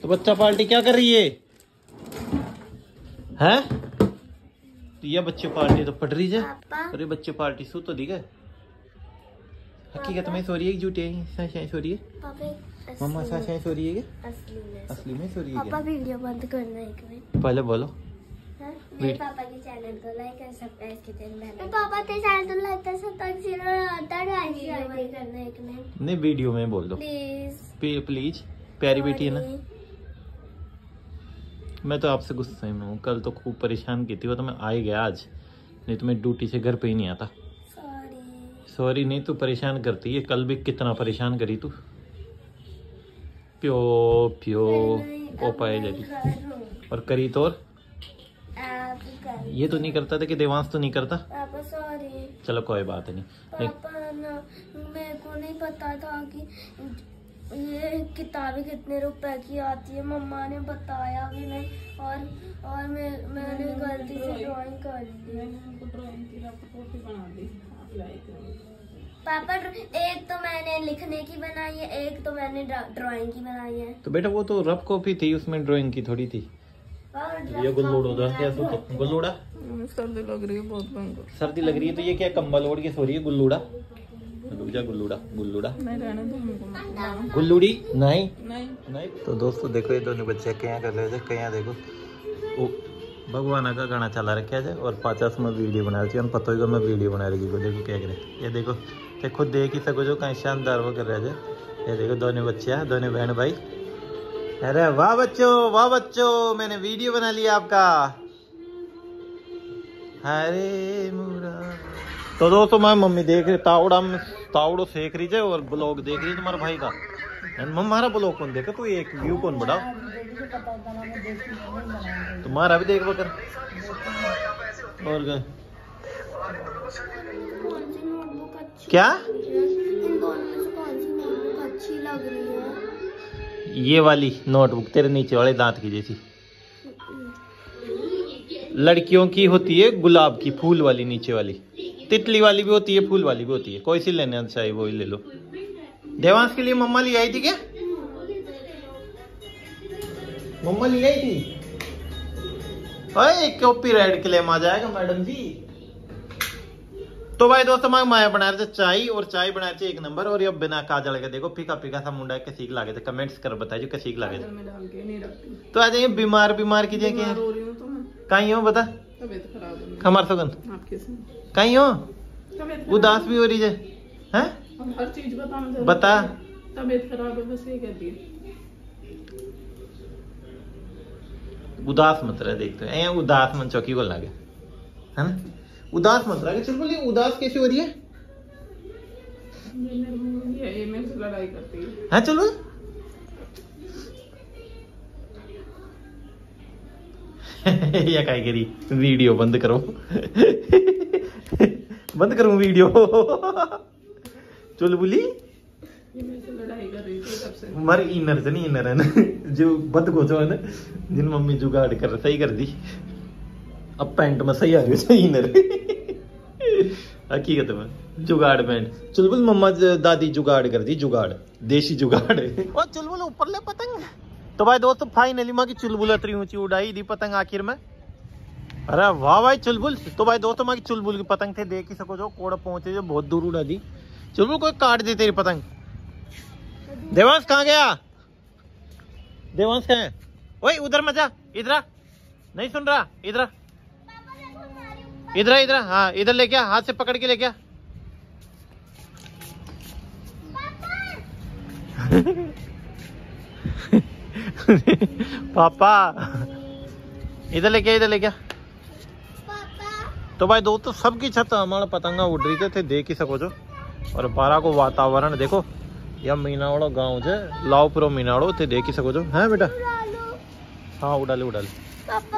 तो बच्चा पार्टी क्या कर रही है हैं? तो ये बच्चे पार्टी तो पड़ रही है। अरे बच्चे पार्टी सो तो दी गए। हकीकत में सो रही है झूठे साशाएं सो रही है? मम्मा साशाएं सो रही है क्या? असली में सो रही है क्या? वीडियो बंद करना एक मिनट। पहले बोलो। मेरे पापा के चैनल को लाइक और सब्सक्राइब कीजिए। पापा के चैनल को लाइक और सब्सक्राइब करना एक मिनट। नहीं वीडियो में बोल दो प्लीज प्लीज। प्यारी बेटी है ना। मैं तो आपसे गुस्से में हूँ। कल तो खूब परेशान की थी वो तो मैं आ ही गया आज, नहीं तो मैं ड्यूटी से घर पे ही नहीं आता। सॉरी नहीं, तू परेशान करती है। कल भी कितना परेशान करी तू। प्यो प्यो ओ पाए जाती और करी तो और ये तो नहीं करता था कि देवांश तो नहीं करता। पापा सॉरी। चलो कोई बात नहीं। पापा ना मेरे को नहीं पता था कि ये किताबें कितने रुपए की आती है। मम्मा ने बताया भी नहीं और मैंने गलती से ड्राइंग कर दी। पापा एक तो मैंने लिखने की बनाई है, एक तो मैंने ड्राइंग की बनाई है। तो बेटा वो तो रफ कॉपी थी, उसमें ड्राइंग की थोड़ी थी। ये गुल्लूड़ा क्या गुल्लूड़ा? सर्दी लग रही है बहुत भयंकर। सर्दी लग रही है तो ये क्या कंबल ओढ़ के सो रही है? गुल्लूड़ा गुल्लूड़ा गुल्लूड़ा नहीं रहने दो हमको। गुल्लूड़ी नहीं नहीं नहीं। तो दोस्तों देखो ये दोनों बच्चे क्या कर रहे थे, क्या देखो वो भगवान का गाना चला रखा है और 50 में वीडियो बना रही है। पता होगा मैं वीडियो बना रही हूँ। देखो क्या करे, ये देखो क्या खुद देख ही सको जो कहीं शानदार वो कर रहे थे। ये देखो दोनों बच्चे हैं, दोनों बहन भाई। अरे वाह बच्चों मैंने वीडियो बना लिया आपका। अरे मुरा। तो दोस्तों मैं मम्मी देख रही तावड़ो सेक रही है और ब्लॉग देख रही है तुम्हारे भाई का। हमारा ब्लॉग कौन देखा? तू एक व्यू कौन बढ़ा? तुम्हारा भी देख बकर और क्या अच्छी लग रही है ये वाली नोटबुक तेरे नीचे वाले दांत की जैसी। लड़कियों की होती है गुलाब की फूल वाली, नीचे वाली तितली वाली भी होती है, फूल वाली भी होती है। कोई सी लेने चाहिए वो ही ले लो। देवांश के लिए मम्मा ले आई थी क्या? मम्मा ले आई थी। ओए कॉपीराइट क्लेम आ जाएगा मैडम जी। तो भाई दोस्तों मैं बना रहे थे चाय और चाय बनाए थे एक नंबर। और ये बिना काजल के देखो फीका फीका सा मुंडा के सीख लागे थे। कमेंट्स कर बताइए जो सीख लागे थे। तो आ जाइए बीमार की जगह कहीं हो बता हमारे सगन कहीं हो उदास भी हो रही है हर चीज बता। तबीयत खराब है बस ये कहती है। उदास मत रहे, देखते हैं उदास मन चौकी को लागे है ना। उदास मत रहे। चल बोलिए उदास कैसी हो रही है? ये मेरे से लड़ाई करती है। हाँ चलो या काय करी वीडियो बंद करो बंद करूं वीडियो चल बोली लड़ाई कर रही थी तब से। मर इनर से नहीं इनर है ना जो बद गोचो है ना जिन मम्मी जुगाड़ कर सही कर दी। अब पैंट में सही आ रही सही इनर हकीकत में जुगाड़ पैंट। चुलबुल मम्मा दादी जुगाड़ कर दी, जुगाड़ देसी जुगाड़। और चुलबुल ऊपर ले पतंग। तो भाई दोस्तों फाइनली माँ की चुलबुल इतनी ऊंची उड़ाई दी पतंग आखिर में। अरे वाह भाई चुलबुल। तो भाई दोस्तों माँ की चुलबुल की पतंग थे, देख ही सको जो कोड़ा पहुंचे जो बहुत दूर उड़ा दी। चुलबुल कोई काट दी तेरी पतंग। देवांश कहाँ गया? देवांश कहाँ है? ओए उधर मजा इधर नहीं सुन रहा। इधर इधर इधर हाँ इधर लेके आ, हाथ से पकड़ के लेके आ। पापा इधर लेके आ। तो भाई दोस्तों सबकी छत हमारा पतंगा उड़ रही थे देख ही सको जो। और बारह को वातावरण देखो या मीनावड़ो गाँव जे लाओपुरो मीनावड़ो थे देख ही सको जो है बेटा। हाँ उड़ा ले पापा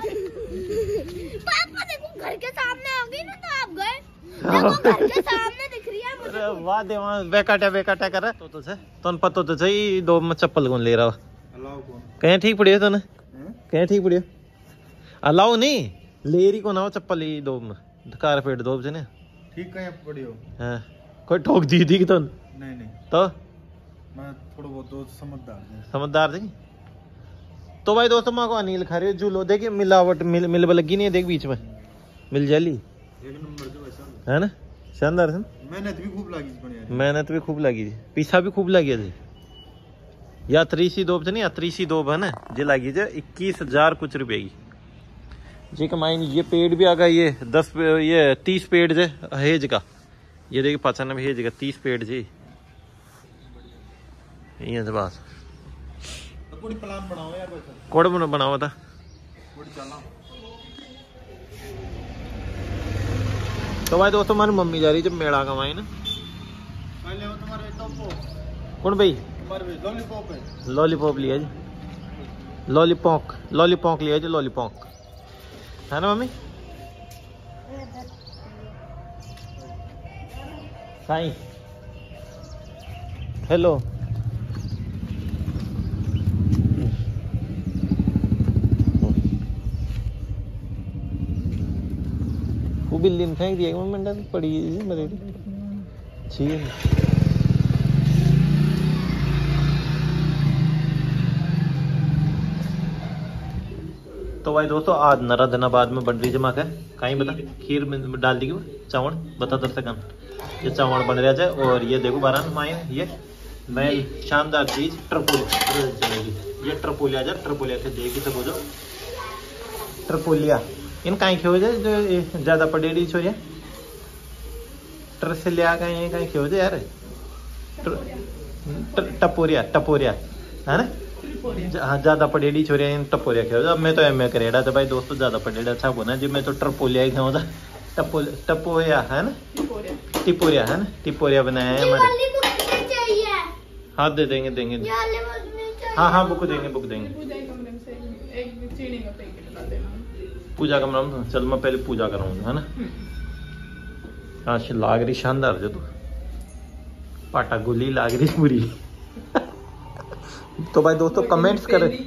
देखो घर के सामने आ गई ना तो आप गए। देखो घर के सामने दिख रही है मुझे। अरे वाह देवा बेकाटा कर रहा तो तुझे तुम पता तो सही दो में चप्पल कौन ले रहा कहीं ठीक पड़ी तूने कहीं ठीक पड़ी अलाउ नहीं ले रही को ना चप्पल ही दो में कारपेट दो ने ठीक कहीं पड़ी हो। हाँ कोई ठोक दी थी कि तुम नहीं तो मैं थोड़ा बहुत समझदार समझदार थी। तो भाई दोस्तों माँ को अनिल खा रहे हो झूलो देखिए मिलावट मिल लगी नहीं है देख बीच में मिल जाली एक नंबर से वैसा है ना शानदार है मेहनत भी खूब लगी पीछा भी खूब लगी थी या 3C2 से नहीं या 3C2 है ना जे लगी थे 21,000 कुछ रुपए की जी कमाई। ये पेड़ भी आ गया ये 30 पेड़ जे हेज का ये देखिए 95 हेज का 30 पेड़ जी ये तो बस तो कोई प्लान बनाओ यार बस कोड बनाओ था कोई चलना। तो भाई दोस्तों हमारी मम्मी जा रही जब मेला कमाई ना पहले वो तुम्हारे टॉप कौन भाई तुम्हारे लॉलीपॉप है लॉलीपॉप लिया जी लॉलीपॉक लिया जी लॉलीपॉक है ना मम्मी साईं हेलो वो बिल्ली ने फेंक दिया मंडा पड़ी मेरे ठीक है। तो भाई दोस्तों आज नरा दिना बाद में बन रही जमा कर कहीं बता खीर में डाल दी चावल बता दर्शकन ये चावल बन रहा है और ये देखो बारान माए ये मैं शानदार चीज टरपोलिया ये टरपोलिया के देखी सको जो टरपोलिया इन कहीं क्यों जाए जो ज्यादा पडेड़ी छोरिया टरसिलिया कहीं क्यों जाए यार टपोरिया है ना हाँ ज्यादा पडेड़ी छोरिया इन टपोरिया खेल अब मैं तो एमए करेड़ा था भाई दोस्तों ज्यादा पडेड़ा अच्छा बोना जी मैं तो टरपोलिया ही खाऊँ था टपोरिया है ना टिपोरिया है ना टिपोरिया बनाया है हमारे हाँ दे देंगे हाँ बुक देंगे पूजा कमरा में चल मैं पहले पूजा कराऊंगा है ना हाँ लाग रही शानदार जो तू पाटा गुली लाग रही पूरी। तो भाई दोस्तों कमेंट्स करें